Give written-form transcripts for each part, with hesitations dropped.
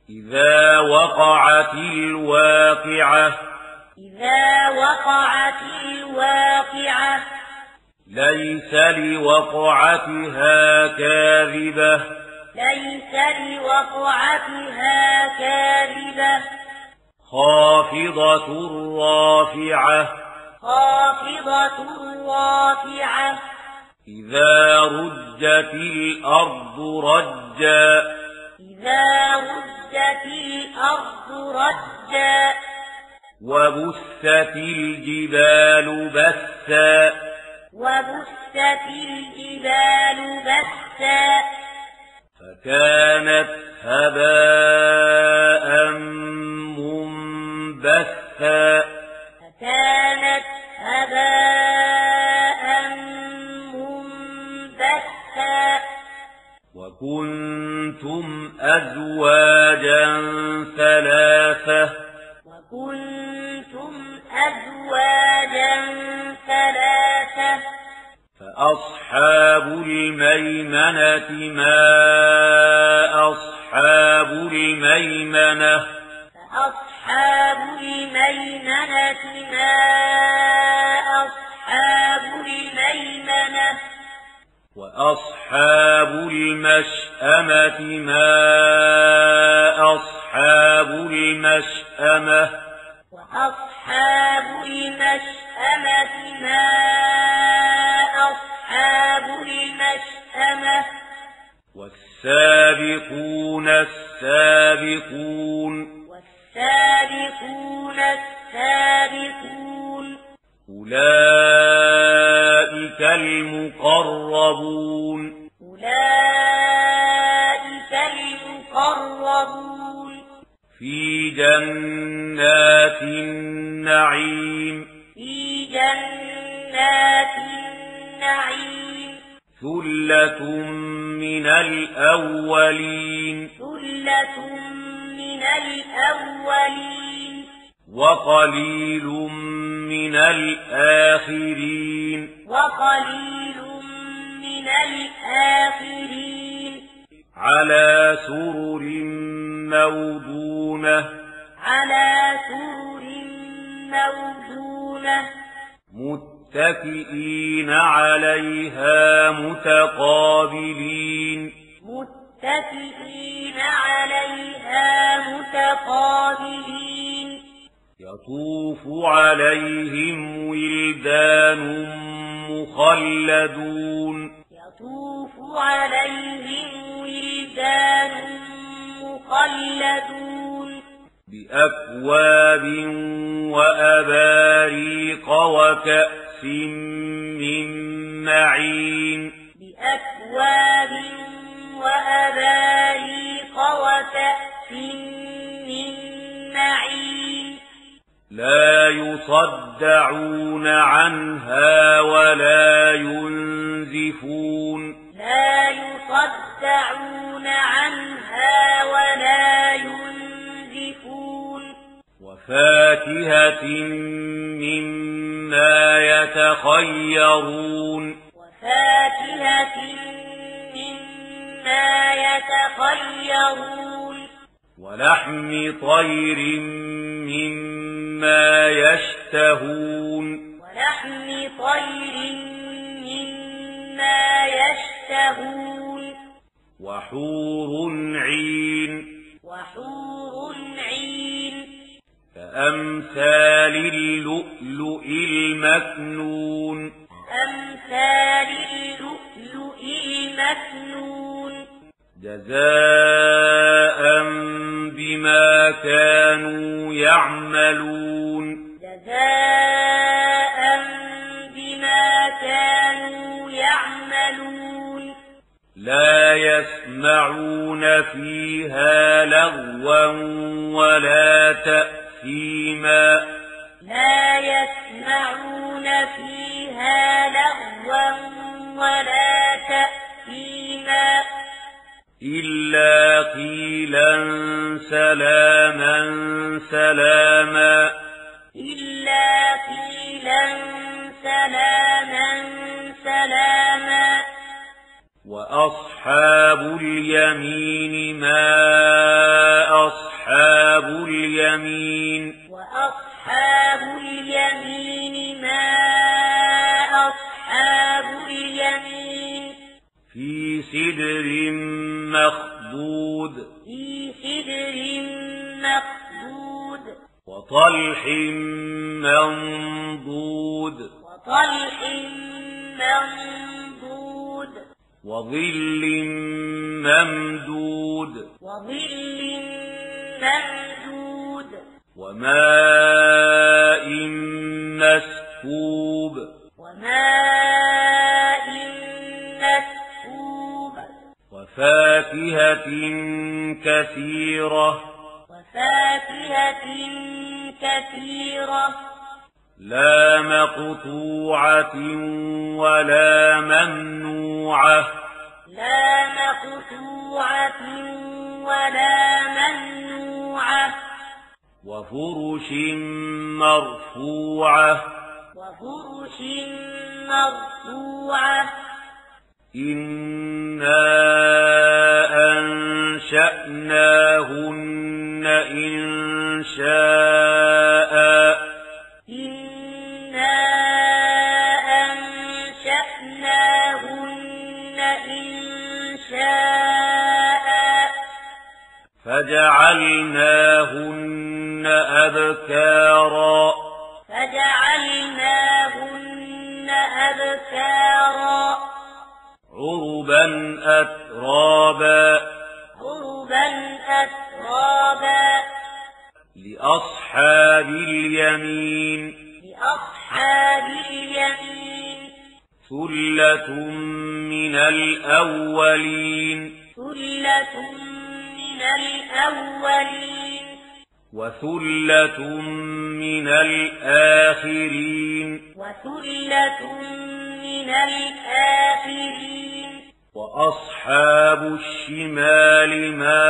إذا وقعت الواقعة إذا وقعت الواقعة ليس لوقعتها كاذبة ليس لوقعتها كاذبة خافضة رافعة خافضة رافعة إذا رجت الأرض رجا إذا رجت الأرض رجا وبست الجبال بثا وبست الجبال بثا فكانت هباء منبثا فكانت هباء منبثا وكنتم أزواجا ثلاثة وكنتم أزواجا ثلاثة فأصحاب الميمنة ما أصحاب الميمنة فأصحاب الميمنة ما أصحاب الميمنة وأصحاب المشأمة ما أصحاب المشأمة وأصحاب المشأمة ما أصحاب المشأمة والسابقون السابقون والسابقون السابقون أولئك المقربون أولئك المقربون في جنات النعيم في جنات النعيم ثلة من الأولين ثلة من الأولين وقليل من الآخرين وقليل من الآخرين على سرر موضونة على سرر موضونة متكئين عليها متقابلين متكئين عليها متقابلين يطوف عليهم ولدان مخلدون يطوف عليهم ولدان مخلدون بأكواب وأباريق وكأس من معين بأكواب وأباريق وكأس من معين لا يصدعون عنها ولا ينزفون لا يصدعون عنها ولا ينزفون وفاكهة مما يتخيرون وفاكهة مما يتخيرون ولحم طير مما يشتهون ولحم طير مما يشتهون وحور عين وحور عين كأمثال اللؤلؤ المكنون أمثال اللؤلؤ المكنون جزاء بما كانوا يعملون جزاء بما كانوا يعملون لا يسمعون فيها لغوا ولا تأثيما لا يسمعون فيها لغوا ولا تأثيما إلا قيلا سلاما سلاما إلا قيلا سلاما سلاما وأصحاب اليمين ما أصحاب اليمين وأصحاب اليمين ما أصحاب اليمين في سدر مخضود في سدر مخضود وطلح منضود وطلح منضود وظل ممدود وظل ممدود وماء مسكوب وماء مسكوب وفاكهة كثيرة وفاكهة كثيرة لا مقطوعة ولا ممنوعة لا مقطوعة ولا ممنوعة وفرش مرفوعة وفرش مرفوعة إنا أنشأناهن إنشاء إنا أنشأناهن إنشاء فجعلناهن أبكارا فجعلناهن أبكارا عربا أترابا عربا أترابا لأصحاب اليمين لأصحاب اليمين ثلة من الأولين ثلة من الأولين وثلة من الآخرين وثلة من الآخرين وأصحاب الشمال ما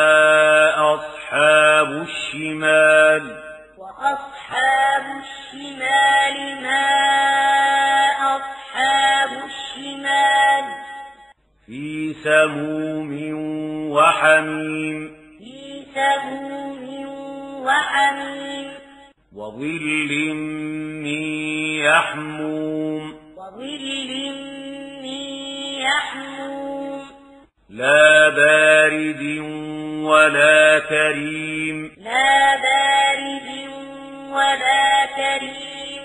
أصحاب الشمال وأصحاب الشمال ما أصحاب الشمال في سموم وحميم في سموم وحميم وظل من يحموم وظل من يحموم لا بارد ولا كريم لا بارد ولا كريم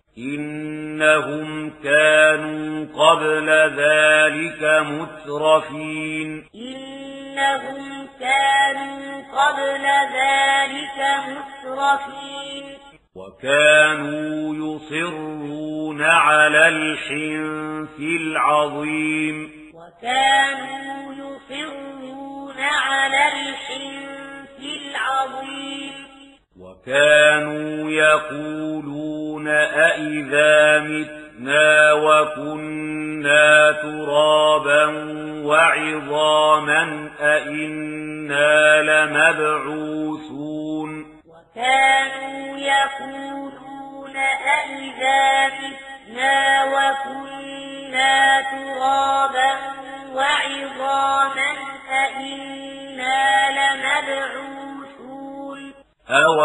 إنهم كانوا قبل ذلك مترفين إنهم كانوا قبل ذلك مترفين وكانوا يصرون على الحنث العظيم وكانوا يصرون على الحنث العظيم وكانوا يقولون أئذا متنا وكنا ترابا وعظاما أئنا لمبعوثون وكانوا يقولون أئذا متنا وكنا ترابا وعظاما أئنا لمبعوثون أو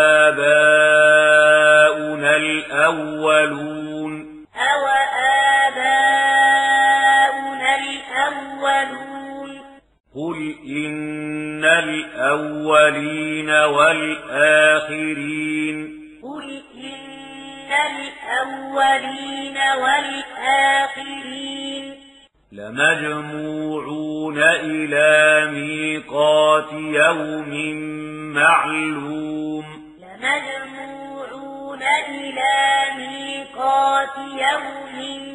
آباؤنا الأولون أو آباؤنا الأولون قل إن الأولين والآخرين قل إن الأولين والآخرين لمجموعون إلى ميقات يوم معلوم لمجموعون إلى ميقات يوم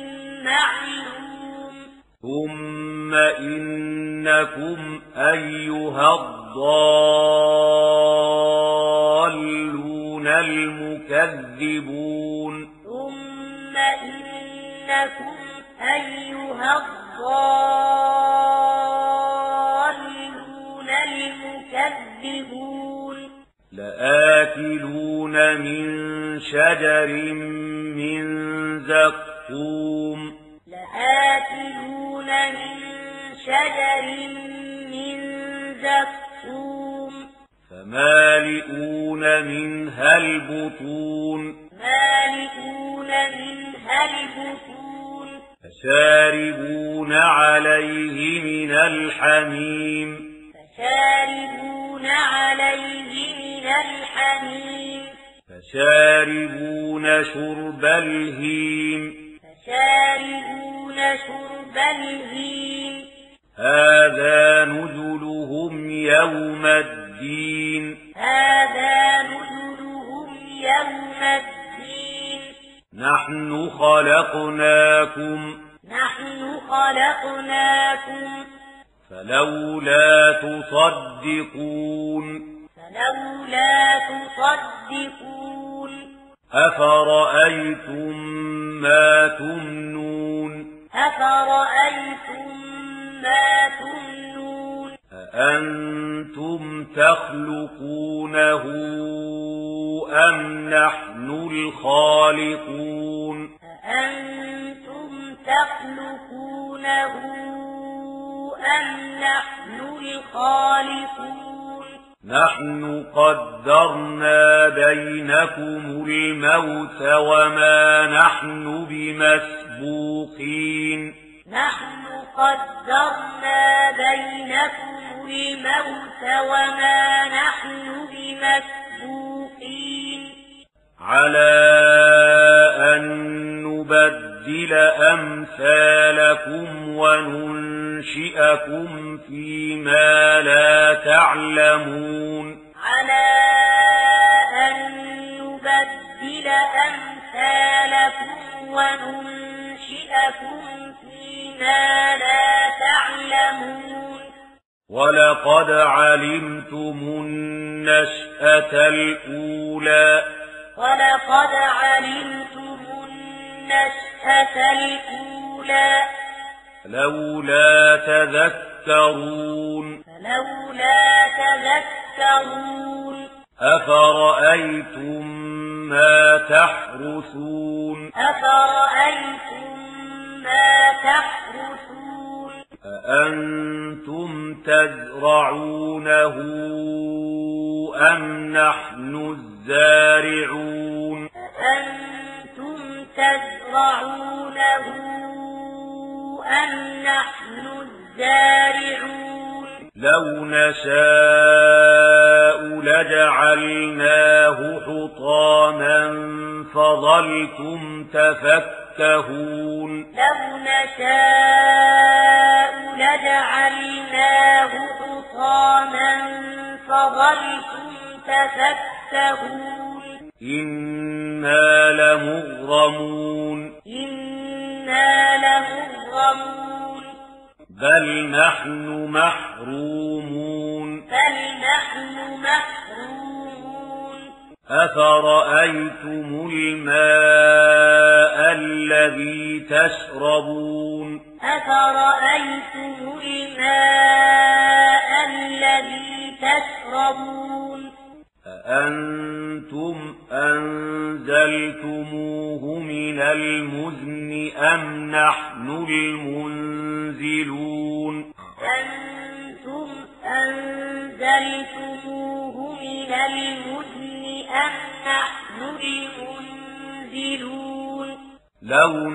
معلوم ثم إنكم أيها الضالون المكذبون ثم إنكم أيها الضالون المكذبون لآكلون من شجر من زقوم لآكلون من شجر من زقوم فمالئون منها البطون فشاربون عليه من الحميم فشاربون شرب الهيم هذا نزلهم يوم الدين نحن خلقناكم فلولا تصدقون أفرأيتم ما تمنون أأنتم تخلقونه أم نحن الخالقون نحن قدرنا بينكم الموت وما نحن بمسبوقين على أن نبدل أمثالكم وننشئكم فيما لا تعلمون ولقد علمتم النشأة الأولى لولا تذكرون أفرأيتم ما تحرثون أأنتم تزرعونه أم نحن الزارعون لو نشاء لجعلناه حطاما فظلتم تفكهون إنا لمغرمون بل نحن محرومون أفرأيتم الماء الذي تشربون أأنتم أنزلتموه من المزن أم نحن المنزلون لو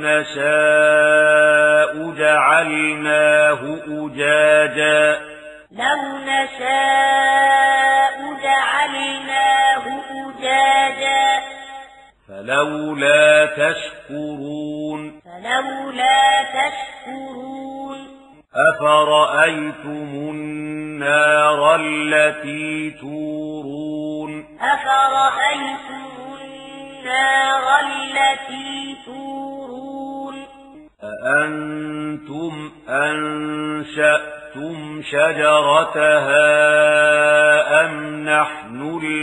نشاء جعلناه أجاجا فلولا تشكرون أفرأيتم النار التي تورون أأنتم أنشأتم شجرتها أم نحن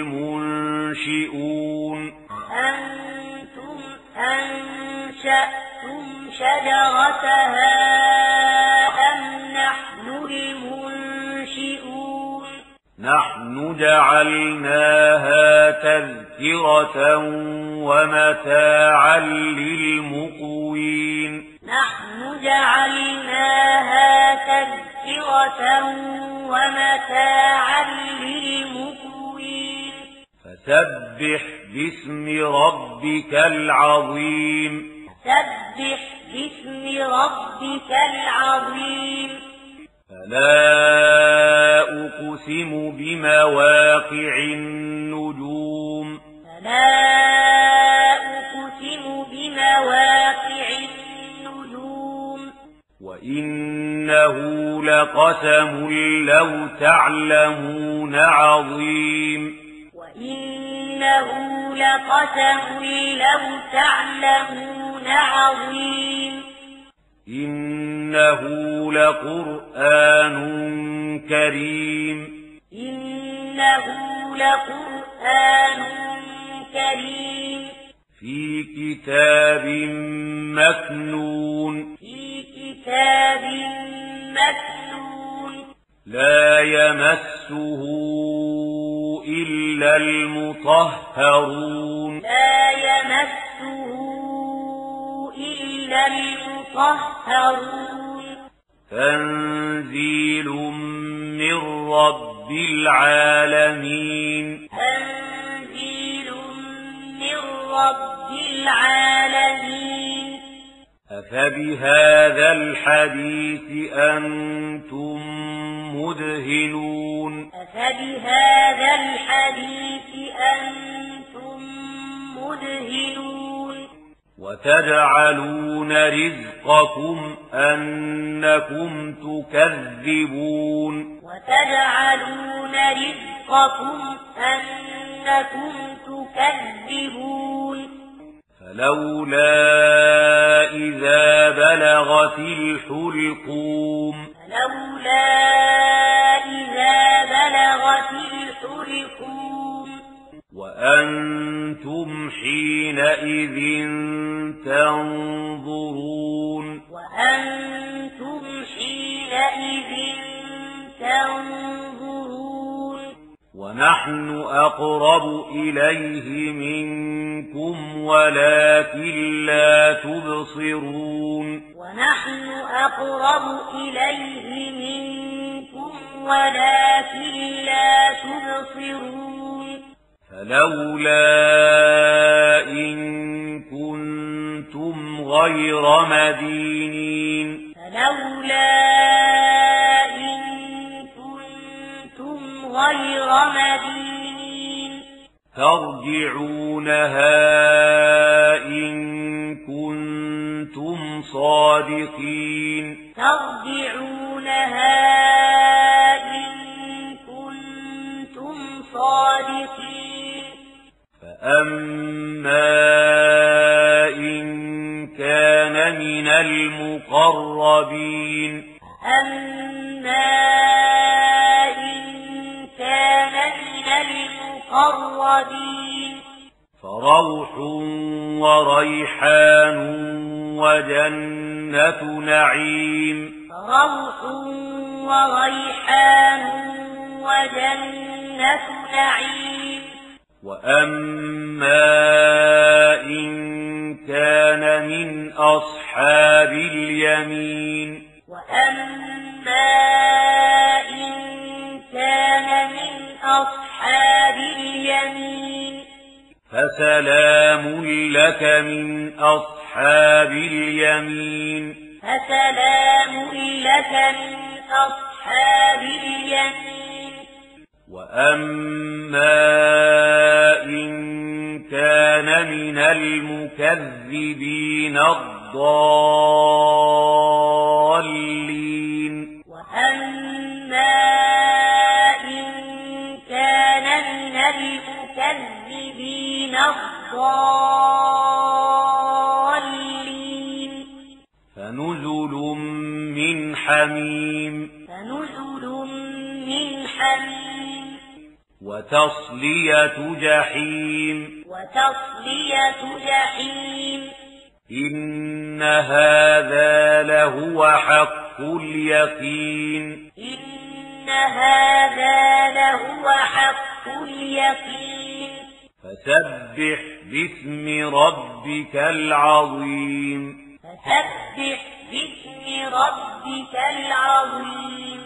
المنشئون نحن جعلناها تذكرة ومتاعا للمقوين فسبح باسم ربك العظيم سبح باسم ربك العظيم فلا أقسم بمواقع النجوم فلا أقسم بمواقع النجوم وإنه لقسم لو تعلمون عظيم وإنه لقسم لو تعلمون عظيم إنه لقرآن كريم إنه لقرآن كريم في كتاب مكنون في كتاب مكنون لا يمسه إلا المطهرون لا يمسه إلا المطهرون تنزيل من رب العالمين تنزيل من رب العالمين أفبهذا الحديث أنتم مدهنون أفبهذا الحديث أنتم مدهنون وتجعلون رزقكم أنكم تكذبون وتجعلون رزقكم أنكم تكذبون فلولا إذا بلغت الحلقوم فلولا إذا بلغت الحلقوم وأنتم حينئذ تنظرون وأنتم حينئذ تنظرون ونحن أقرب إليه منكم ولكن لا تبصرون ونحن أقرب إليه منكم ولكن لا تبصرون فلولا إن كنتم غير مدينين فلولا إن كنتم غير مدينين ترجعونها إن كنتم صادقين ترجعونها إن كنتم صادقين فأما إن كان من المقربين أما إن كان من المقربين فروح وريحان وجنة نعيم روح وريحان وجنة نعيم وأما إن كان من أصحاب اليمين وأما إن كان من أصحاب اليمين فسلام لك من أصحاب اليمين فسلام لك من أصحاب اليمين وأما إن كان من المكذبين الضالين وأما إن كان من المكذبين الضالين فنزل من حميم فنزل من حميم وتصلية جحيم وتصلية جحيم إن هذا لهو حق اليقين إن هذا لهو حق اليقين فسبح باسم ربك العظيم فسبح باسم ربك العظيم